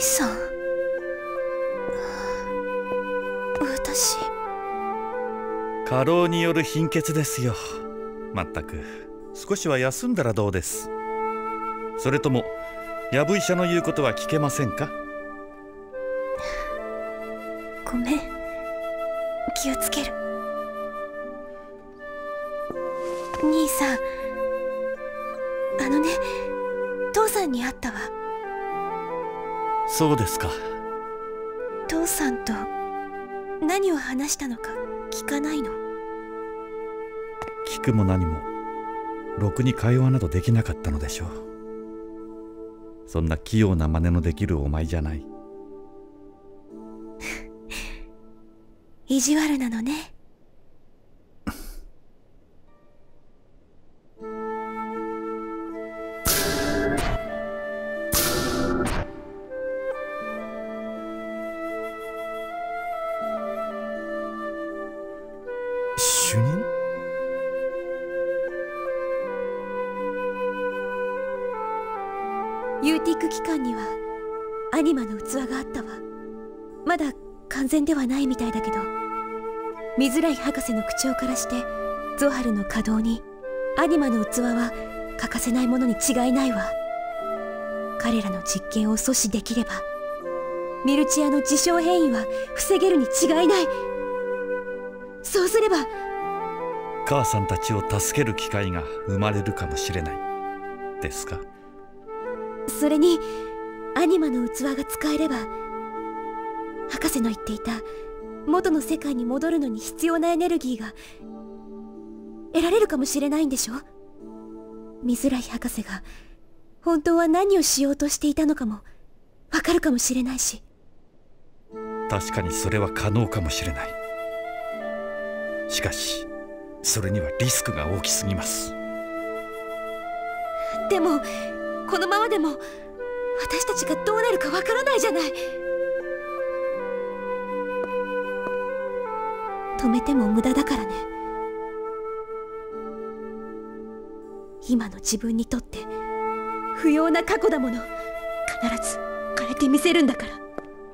さん。私。 過労による貧血ですよ。まったく少しは休んだらどうです。それともヤブ医者の言うことは聞けませんか？ ごめん、気をつける。兄さん、父さんに会ったわ。 そうですか。 父さんと何を話したのか聞かないの？ 聞くも何もろくに会話などできなかったのでしょう。そんな器用な真似のできるお前じゃない。 意地悪なのね。 主任？ ユーティック機関にはアニマの器があったわ。まだ完全ではないみたいだけど、見づらい博士の口調からしてゾハルの稼働にアニマの器は欠かせないものに違いないわ。彼らの実験を阻止できればミルチアの自傷変異は防げるに違いない。そうすれば母さんたちを助ける機会が生まれるかもしれないですか？ それにアニマの器が使えれば博士の言っていた元の世界に戻るのに必要なエネルギーが得られるかもしれないんでしょ？見づらい博士が本当は何をしようとしていたのかもわかるかもしれないし。 確かにそれは可能かもしれない。しかしそれにはリスクが大きすぎます。 でもこのままでも私たちがどうなるかわからないじゃない。止めても無駄だからね。今の自分にとって不要な過去だもの、必ず変えてみせるんだから。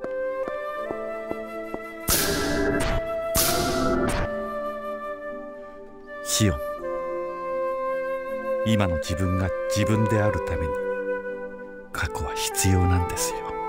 シオン、今の自分が自分であるために過去は必要なんですよ。